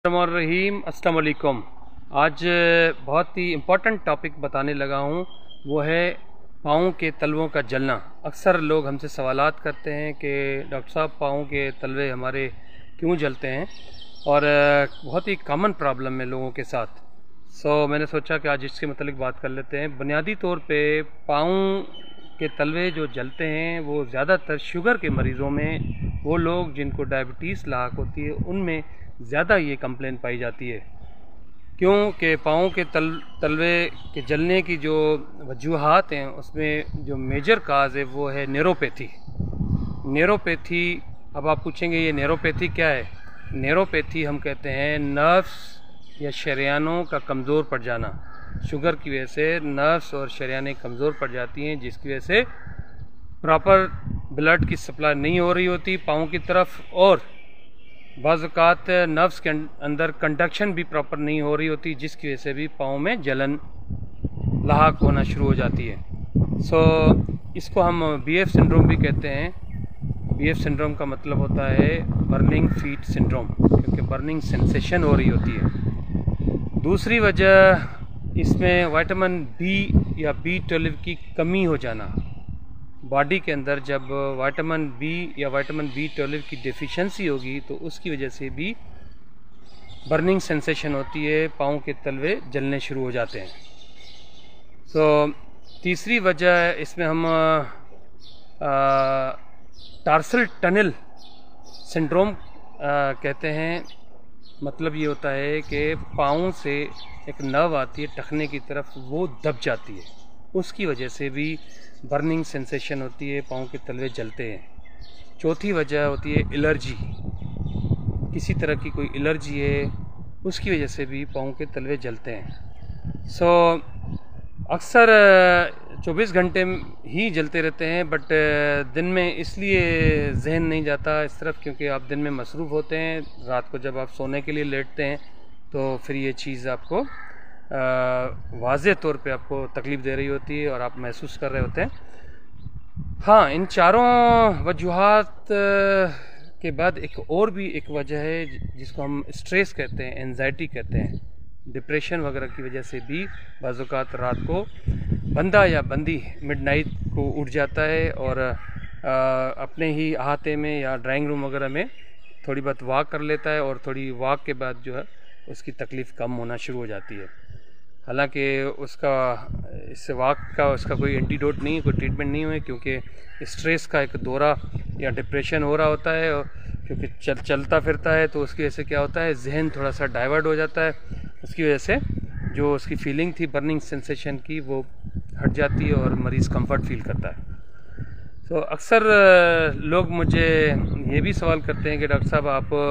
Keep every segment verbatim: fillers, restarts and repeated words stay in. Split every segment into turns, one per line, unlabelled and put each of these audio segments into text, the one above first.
रहीम अस्सलाम वालेकुम। आज बहुत ही इम्पोर्टेंट टॉपिक बताने लगा हूँ, वो है पाँव के तलवों का जलना। अक्सर लोग हमसे सवालात करते हैं कि डॉक्टर साहब पाँव के तलवे हमारे क्यों जलते हैं, और बहुत ही कॉमन प्रॉब्लम है लोगों के साथ। सो so, मैंने सोचा कि आज इसके मतलब बात कर लेते हैं। बुनियादी तौर पे पाँव के तलवे जो जलते हैं वो ज़्यादातर शुगर के मरीज़ों में, वो लोग जिनको डायबिटीज़ लाक होती है उनमें ज़्यादा ये कंप्लेन पाई जाती है। क्योंकि पाँव के तल तलवे के जलने की जो वजूहात हैं उसमें जो मेजर काज है वो है न्यूरोपैथी। न्यूरोपैथी, अब आप पूछेंगे ये न्यूरोपैथी क्या है? न्यूरोपैथी हम कहते हैं नर्व्स या शरियानों का कमज़ोर पड़ जाना। शुगर की वजह से नर्व्स और शरियानें कमज़ोर पड़ जाती हैं, जिसकी वजह से प्रॉपर ब्लड की सप्लाई नहीं हो रही होती पाँव की तरफ, और बाज़ औक़ात नर्व्स के अंदर कंडक्शन भी प्रॉपर नहीं हो रही होती, जिसकी वजह से भी पाँव में जलन लाक होना शुरू हो जाती है। सो so, इसको हम बी एफ सिंड्रोम भी कहते हैं। बी एफ सिंड्रोम का मतलब होता है बर्निंग फीट सिंड्रोम, क्योंकि बर्निंग सेंसेशन हो रही होती है। दूसरी वजह इसमें विटामिन बी या बी ट्वेल्व की कमी हो जाना। बॉडी के अंदर जब विटामिन बी या विटामिन बी ट्वेल्व की डेफिशिएंसी होगी तो उसकी वजह से भी बर्निंग सेंसेशन होती है, पाँव के तलवे जलने शुरू हो जाते हैं। सो so, तीसरी वजह इसमें हम टार्सल टनल सिंड्रोम कहते हैं। मतलब ये होता है कि पाँव से एक नर्व आती है टखने की तरफ, वो दब जाती है, उसकी वजह से भी बर्निंग सेंसेशन होती है, पाँव के तलवे जलते हैं। चौथी वजह होती है एलर्जी। किसी तरह की कोई एलर्जी है, उसकी वजह से भी पाँव के तलवे जलते हैं। सो so, अक्सर चौबीस घंटे ही जलते रहते हैं, बट दिन में इसलिए जहन नहीं जाता इस तरफ क्योंकि आप दिन में मसरूफ़ होते हैं। रात को जब आप सोने के लिए लेटते हैं तो फिर ये चीज़ आपको वाज़े तौर पे आपको तकलीफ़ दे रही होती है और आप महसूस कर रहे होते हैं। हाँ, इन चारों वजूहात के बाद एक और भी एक वजह है जिसको हम स्ट्रेस कहते हैं, एंजाइटी कहते हैं। डिप्रेशन वगैरह की वजह से भी बाज़ औक़ात रात को बंदा या बंदी मिडनाइट को उठ जाता है और आ, अपने ही अहाते में या ड्राइंग रूम वगैरह में थोड़ी बहुत वॉक कर लेता है, और थोड़ी वॉक के बाद जो है उसकी तकलीफ़ कम होना शुरू हो जाती है। हालांकि उसका इससे वॉक का उसका कोई एंटीडोट नहीं है, कोई ट्रीटमेंट नहीं हुई, क्योंकि स्ट्रेस का एक दौरा या डिप्रेशन हो रहा होता है, और क्योंकि चल चलता फिरता है तो उसकी वजह से क्या होता है, जहन थोड़ा सा डाइवर्ट हो जाता है। उसकी वजह से जो उसकी फीलिंग थी बर्निंग सेंसेशन की वो हट जाती है और मरीज़ कंफर्ट फील करता है। तो so, अक्सर लोग मुझे ये भी सवाल करते हैं कि डॉक्टर साहब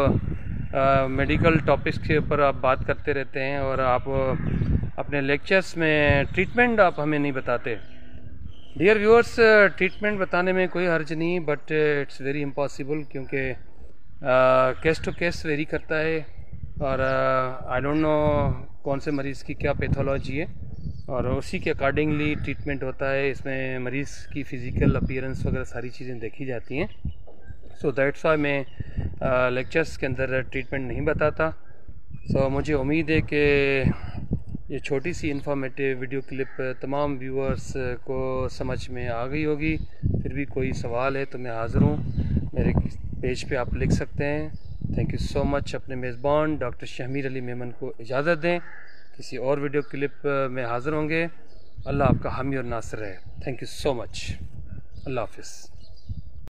आप मेडिकल टॉपिक्स के ऊपर आप बात करते रहते हैं और आप अपने लेक्चर्स में ट्रीटमेंट आप हमें नहीं बताते। डियर व्यूअर्स, ट्रीटमेंट बताने में कोई हर्ज नहीं, बट इट्स वेरी इम्पॉसिबल, क्योंकि केस टू केस वेरी करता है, और आई डोंट नो कौन से मरीज़ की क्या पैथोलॉजी है, और उसी के अकॉर्डिंगली ट्रीटमेंट होता है। इसमें मरीज़ की फ़िज़िकल अपीयरेंस वगैरह सारी चीज़ें देखी जाती हैं। सो दैट्स वाई मैं लेक्चर्स के अंदर ट्रीटमेंट नहीं बताता। सो so, मुझे उम्मीद है कि ये छोटी सी इन्फॉर्मेटिव वीडियो क्लिप तमाम व्यूअर्स को समझ में आ गई होगी। फिर भी कोई सवाल है तो मैं हाज़िर हूँ, मेरे पेज पे आप लिख सकते हैं। Thank you so much. अपने मेज़बान डॉक्टर शहमीर अली मेमन को इजाज़त दें। किसी और वीडियो क्लिप में हाज़िर होंगे। अल्लाह आपका हामी और नासिर है। Thank you so much. अल्लाह हाफ़िज़।